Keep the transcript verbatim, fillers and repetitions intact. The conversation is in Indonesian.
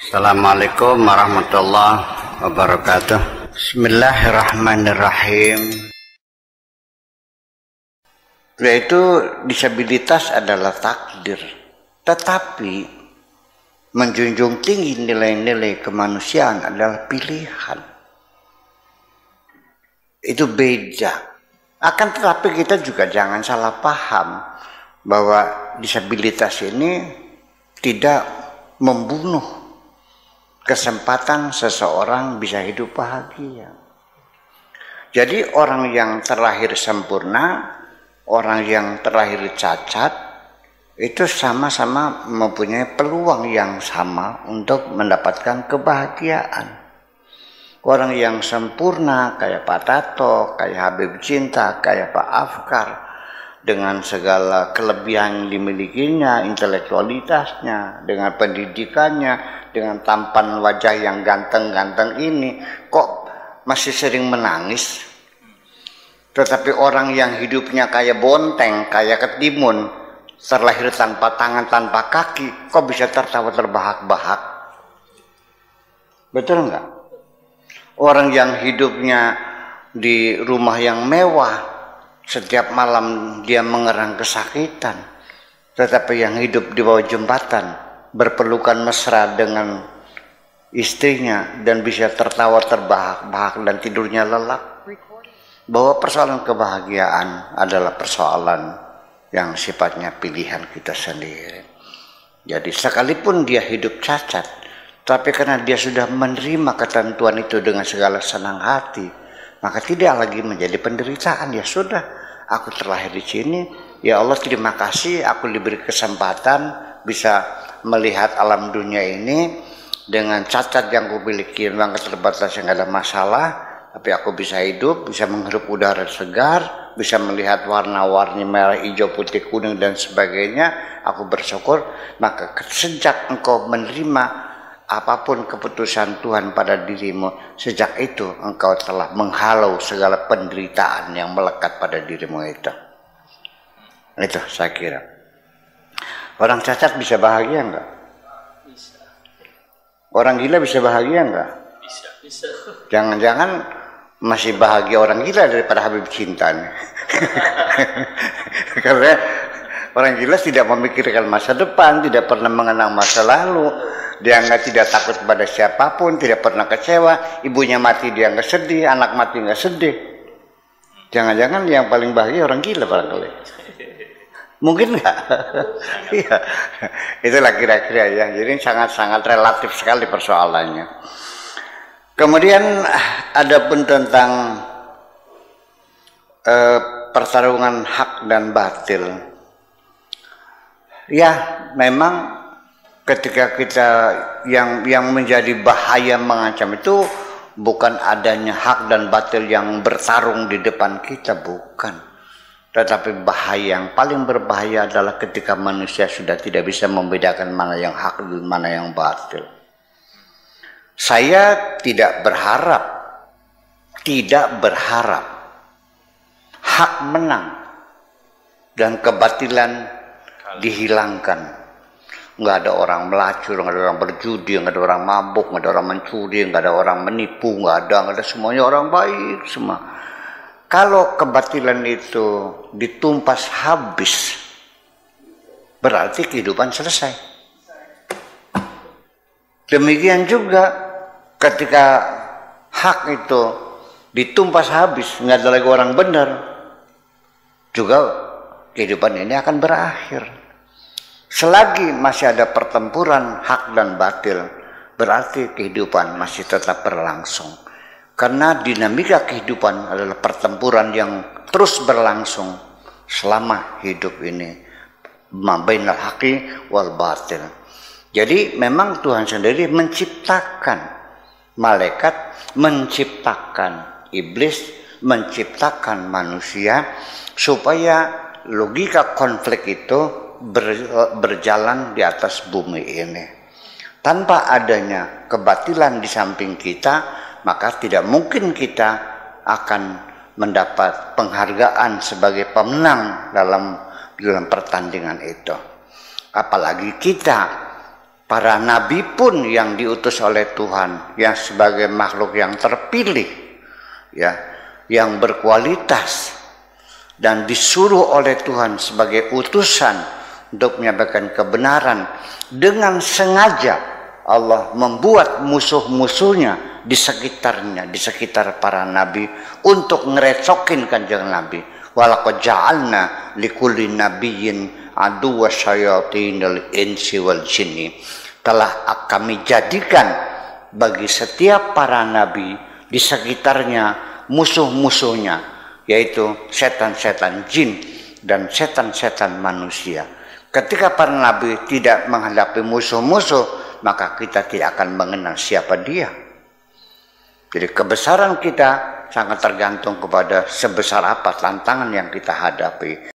Assalamualaikum warahmatullahi wabarakatuh. Bismillahirrahmanirrahim. Yaitu disabilitas adalah takdir, tetapi menjunjung tinggi nilai-nilai kemanusiaan adalah pilihan. Itu beda. Akan tetapi kita juga jangan salah paham bahwa disabilitas ini tidak membunuh kesempatan seseorang bisa hidup bahagia. Jadi orang yang terlahir sempurna, orang yang terlahir cacat, itu sama-sama mempunyai peluang yang sama untuk mendapatkan kebahagiaan. Orang yang sempurna kayak Pak Tato, kayak Habib Cinta, kayak Pak Afkar, dengan segala kelebihan yang dimilikinya, intelektualitasnya, dengan pendidikannya, dengan tampan wajah yang ganteng-ganteng ini, kok masih sering menangis? Tetapi orang yang hidupnya kayak bonteng, kayak ketimun, terlahir tanpa tangan, tanpa kaki, kok bisa tertawa terbahak-bahak? Betul nggak? Orang yang hidupnya di rumah yang mewah, setiap malam dia mengerang kesakitan, tetapi yang hidup di bawah jembatan, berpelukan mesra dengan istrinya dan bisa tertawa terbahak-bahak dan tidurnya lelap. Bahwa persoalan kebahagiaan adalah persoalan yang sifatnya pilihan kita sendiri. Jadi sekalipun dia hidup cacat, tapi karena dia sudah menerima ketentuan itu dengan segala senang hati, maka tidak lagi menjadi penderitaan. Ya sudah, aku terlahir di sini, ya Allah terima kasih aku diberi kesempatan bisa melihat alam dunia ini dengan cacat yang kumiliki, memang keterbatasan, nggak ada masalah, tapi aku bisa hidup, bisa menghirup udara segar, bisa melihat warna-warni merah, hijau, putih, kuning dan sebagainya. Aku bersyukur. Maka sejak engkau menerima apapun keputusan Tuhan pada dirimu, sejak itu engkau telah menghalau segala penderitaan yang melekat pada dirimu itu. Itu saya kira. Orang cacat bisa bahagia enggak? Bisa. Orang gila bisa bahagia enggak? Bisa, bisa. Jangan-jangan masih bahagia orang gila daripada Habib Cinta nih. Karena orang gila tidak memikirkan masa depan, tidak pernah mengenang masa lalu. Dia nggak tidak takut pada siapapun, tidak pernah kecewa. Ibunya mati dia nggak sedih, anak mati nggak sedih. Jangan-jangan yang paling bahagia orang gila barangkali. Mungkin nggak? Iya, itulah kira-kira ya. Jadi sangat-sangat relatif sekali persoalannya. Kemudian ada pun tentang eh, pertarungan hak dan batil. Ya, memang ketika kita yang yang menjadi bahaya mengancam itu bukan adanya hak dan batil yang bertarung di depan kita, bukan. Tetapi bahaya yang paling berbahaya adalah ketika manusia sudah tidak bisa membedakan mana yang hak dan mana yang batil. Saya tidak berharap, tidak berharap hak menang dan kebatilan dihilangkan. Nggak ada orang melacur, nggak ada orang berjudi, nggak ada orang mabuk, nggak ada orang mencuri, nggak ada orang menipu, nggak ada, nggak ada, semuanya orang baik semua. Kalau kebatilan itu ditumpas habis, berarti kehidupan selesai. Demikian juga ketika hak itu ditumpas habis, nggak ada lagi orang benar, juga kehidupan ini akan berakhir. Selagi masih ada pertempuran hak dan batil, berarti kehidupan masih tetap berlangsung. Karena dinamika kehidupan adalah pertempuran yang terus berlangsung selama hidup ini. Mabainal haqqi wal batil. Jadi memang Tuhan sendiri menciptakan malaikat, menciptakan iblis, menciptakan manusia supaya logika konflik itu berjalan di atas bumi ini. Tanpa adanya kebatilan di samping kita, maka tidak mungkin kita akan mendapat penghargaan sebagai pemenang dalam dalam pertandingan itu. Apalagi kita Para nabi pun yang diutus oleh Tuhan, yang sebagai makhluk yang terpilih, ya, yang berkualitas, dan disuruh oleh Tuhan sebagai utusan untuk menyampaikan kebenaran, dengan sengaja Allah membuat musuh-musuhnya di sekitarnya, di sekitar para nabi, untuk ngerecokin kanjeng Nabi. Walaqad ja'alna likulli nabiyyin aduwwa syayatinil insi wal jinni. Telah kami jadikan bagi setiap para nabi di sekitarnya musuh-musuhnya, yaitu setan-setan jin dan setan-setan manusia. Ketika para nabi tidak menghadapi musuh-musuh, maka kita tidak akan mengenal siapa dia. Jadi kebesaran kita sangat tergantung kepada sebesar apa tantangan yang kita hadapi.